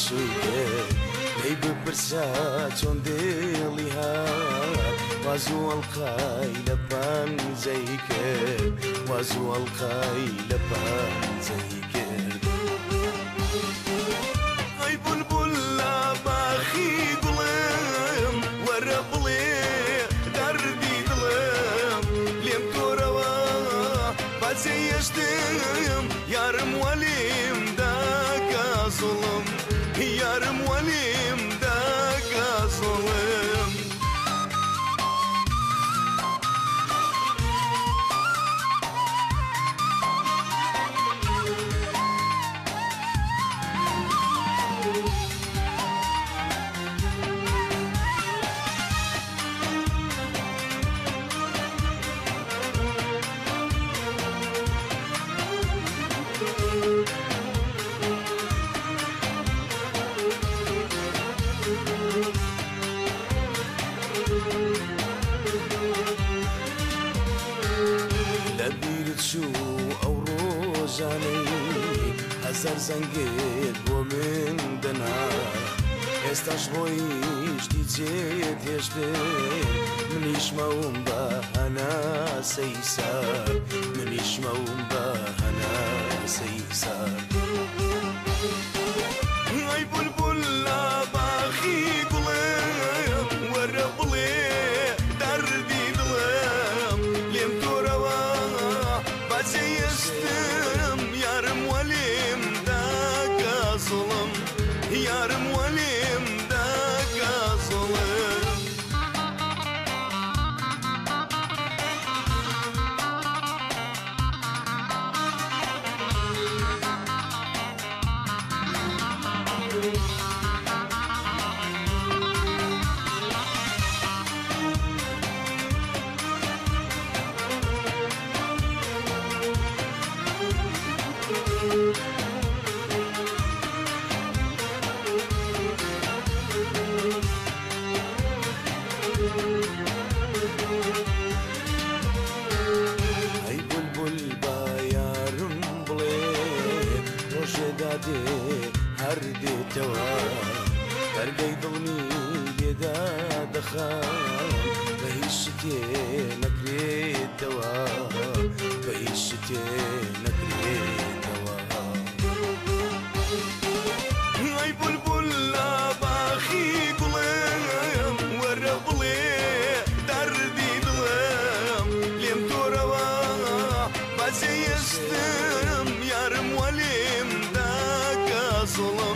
شوية لي ببرسا چون دلی هات وازو الخای لبان زیکر وازو الخای لبان زیکر ای بلبل باخی دلم وربلی دردی دلم لیم تو روا بازیشتم yarım valim da gazolum yarım valim da gazolum لبيت شو أو روزاني هزار زنقيت ومن دنا استاش رويش ديجيت يشتين منيش موم بهنا سيسار منيش موم بهنا سيسار اي بلبل باخي قلم وربلي دردي دلم ليم توروا بازيشتم yarım valim da gazolum yarım valim da gazolum Ay bulbul bayarım bulayım Roje dade her de teva Tergay dolmi yeda dakham Bahishte nakre teva Bahishte nakre teva Ay bulbul باخي قلم وربلي دردي دلم ليم توروا بازيشتم yarım valim da gazolum